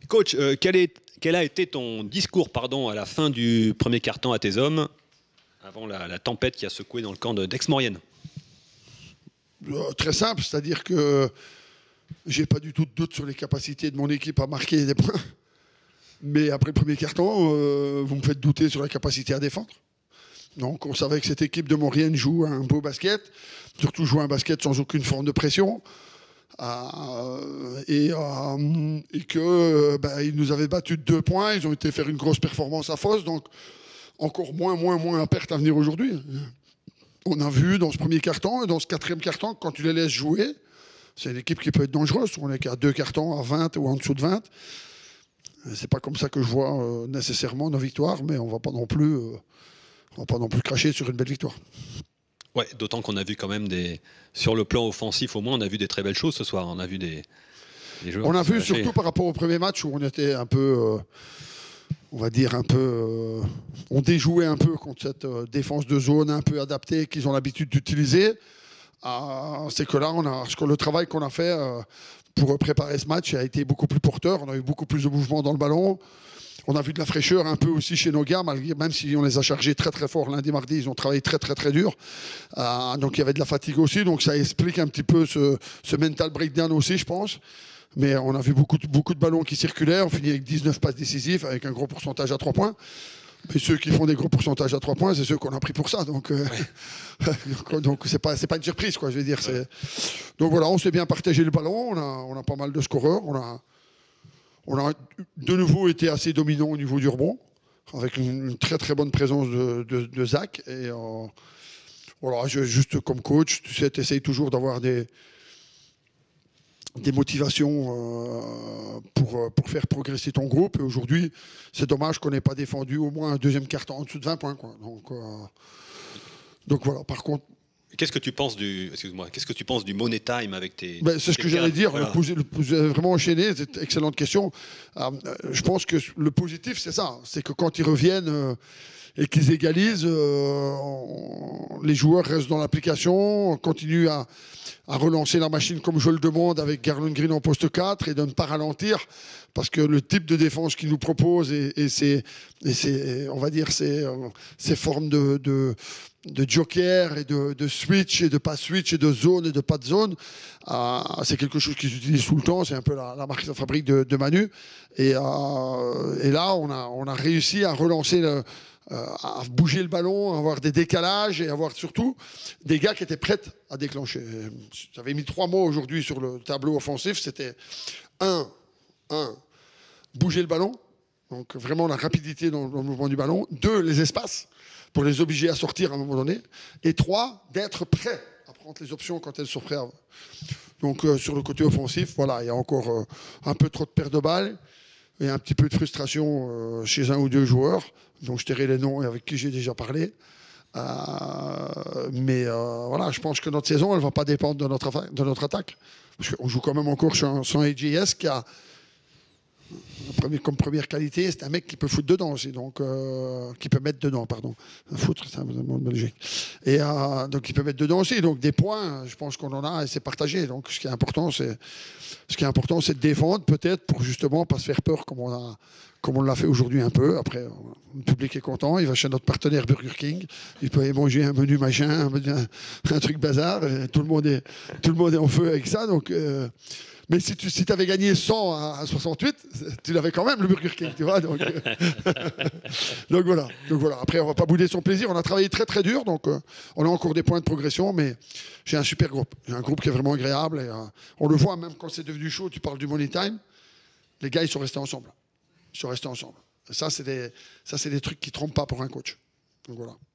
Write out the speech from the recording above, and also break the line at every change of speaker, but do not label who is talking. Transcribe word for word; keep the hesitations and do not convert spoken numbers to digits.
Coach, euh, quel, est, quel a été ton discours pardon, à la fin du premier quart-temps à tes hommes, avant la, la tempête qui a secoué dans le camp d'Aix-Maurienne?
euh, Très simple, c'est-à-dire que j'ai pas du tout de doute sur les capacités de mon équipe à marquer des points. Mais après le premier quart-temps, euh, vous me faites douter sur la capacité à défendre. Donc on savait que cette équipe de Maurienne joue un beau basket, surtout joue un basket sans aucune forme de pression. Euh, et, euh, et que euh, bah, ils nous avaient battu de deux points, ils ont été faire une grosse performance à Fos, donc encore moins, moins, moins à perte à venir aujourd'hui. On a vu dans ce premier quart-temps et dans ce quatrième quart-temps, quand tu les laisses jouer, c'est une équipe qui peut être dangereuse. On est qu'à deux cartons à vingt ou en dessous de vingt. C'est pas comme ça que je vois euh, nécessairement nos victoires, mais on va pas non plus, euh, on va pas non plus cracher sur une belle victoire.
Ouais, d'autant qu'on a vu quand même des, sur le plan offensif au moins, on a vu des très belles choses ce soir. On a vu des, des joueurs.
On a vu surtout par rapport au premier match où on était un peu, euh, on va dire un peu, euh, on déjouait un peu contre cette euh, défense de zone un peu adaptée qu'ils ont l'habitude d'utiliser. Euh, c'est que là, on a, que le travail qu'on a fait euh, pour préparer ce match a été beaucoup plus porteur. On a eu beaucoup plus de mouvements dans le ballon. On a vu de la fraîcheur un peu aussi chez nos gars, malgré, même si on les a chargés très très fort lundi, mardi, ils ont travaillé très très très dur. Euh, donc il y avait de la fatigue aussi, donc ça explique un petit peu ce, ce mental breakdown aussi, je pense. Mais on a vu beaucoup, beaucoup de ballons qui circulaient, on finit avec dix-neuf passes décisives, avec un gros pourcentage à trois points. Mais ceux qui font des gros pourcentages à trois points, c'est ceux qu'on a pris pour ça. Donc, euh, ouais. donc c'est pas, c'est pas une surprise, quoi. Je veux dire. Ouais. Donc voilà, on s'est bien partagé le ballon. On a, on a pas mal de scoreurs. On a, on a de nouveau été assez dominant au niveau du rebond, avec une, une très très bonne présence de, de, de Zach. Et euh, voilà, je, juste comme coach, tu sais, tu essayes toujours d'avoir des des motivations euh, pour, pour faire progresser ton groupe. Et aujourd'hui, c'est dommage qu'on n'ait pas défendu au moins un deuxième quart-temps en dessous de vingt points. Quoi. Donc, euh, donc voilà, par contre...
Qu'est-ce que tu penses du, excuse-moi, qu'est-ce que tu penses du Money Time avec tes...
Ben, c'est ce que j'allais dire, voilà. Vous avez vraiment enchaîné, c'est une excellente question. Euh, je pense que le positif, c'est ça, c'est que quand ils reviennent... Euh, et qu'ils égalisent, euh, on, les joueurs restent dans l'application, continuent à, à relancer la machine comme je le demande avec Garland Green en poste quatre et de ne pas ralentir parce que le type de défense qu'ils nous proposent et, et, c'est, et c'est, on va dire ces, ces formes de, de, de joker et de, de switch et de pas switch et de zone et de pas de zone, euh, c'est quelque chose qu'ils utilisent tout le temps, c'est un peu la, la marque de fabrique de, de Manu et, euh, et là on a, on a réussi à relancer le Euh, à bouger le ballon, à avoir des décalages et avoir surtout des gars qui étaient prêts à déclencher. J'avais mis trois mots aujourd'hui sur le tableau offensif. C'était un, un, bouger le ballon, donc vraiment la rapidité dans le mouvement du ballon. Deux, les espaces pour les obliger à sortir à un moment donné. Et trois, d'être prêt à prendre les options quand elles sont prêtes. Donc euh, sur le côté offensif, voilà, il y a encore euh, un peu trop de pertes de balles et un petit peu de frustration euh, chez un ou deux joueurs, dont je tairai les noms et avec qui j'ai déjà parlé. Euh, mais euh, voilà, je pense que notre saison, elle ne va pas dépendre de notre, de notre attaque. Parce qu'on joue quand même encore sans, sans A J S qui a, comme première qualité, c'est un mec qui peut foutre dedans aussi, donc euh, qui peut mettre dedans, pardon. Foutre, c'est un mot de Belgique. Et euh, donc il peut mettre dedans aussi. Donc des points, je pense qu'on en a et c'est partagé. Donc ce qui est important, c'est ce qui est important, c'est de défendre peut-être pour justement pas se faire peur comme on a, comme on l'a fait aujourd'hui un peu. Après, le public est content. Il va chez notre partenaire Burger King. Il peut aller manger un menu machin, un, un, un truc bazar. Et tout le monde est, tout le monde est en feu avec ça. Donc euh, mais si tu si avais gagné cent à soixante-huit, tu l'avais quand même, le Burger King, tu vois. Donc, euh, donc, voilà. donc voilà. Après, on ne va pas bouder son plaisir. On a travaillé très très dur, donc euh, on a encore des points de progression, mais j'ai un super groupe. J'ai un groupe qui est vraiment agréable. Et, euh, on le voit même quand c'est devenu chaud, tu parles du Money Time, les gars, ils sont restés ensemble. Ils sont restés ensemble. Et ça, c'est des, ça, c'est des trucs qui ne trompent pas pour un coach. Donc voilà.